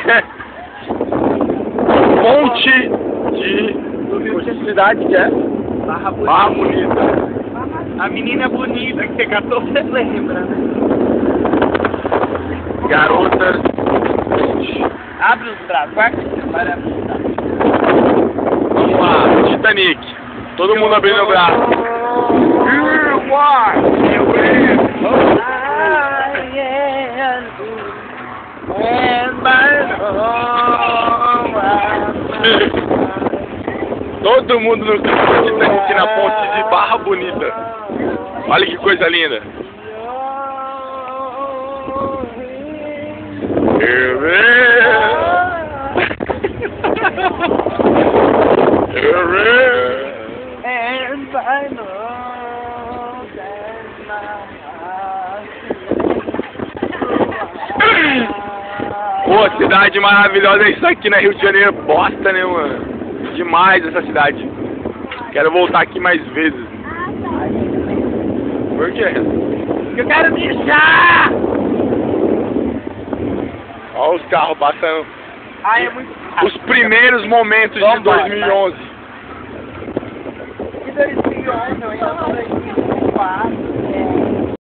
Ponte de... Que cidade que é? Barra Bonita. A menina bonita que você catou, você lembra, né? Garotas. Abre os braços, vai para apontar. Vamos lá, Titanic. Todo mundo abrindo o braço. Todo mundo no Titanic na ponte de Barra Bonita. Olha que coisa linda. Pô, cidade maravilhosa é isso aqui, né? Rio de Janeiro, bosta, né, mano? Demais essa cidade. Quero voltar aqui mais vezes. Por quê? Porque eu quero mijar! Olha os carros passando. Ai, é muito Os primeiros momentos de 2011. Que 2011, eu ainda tô aqui.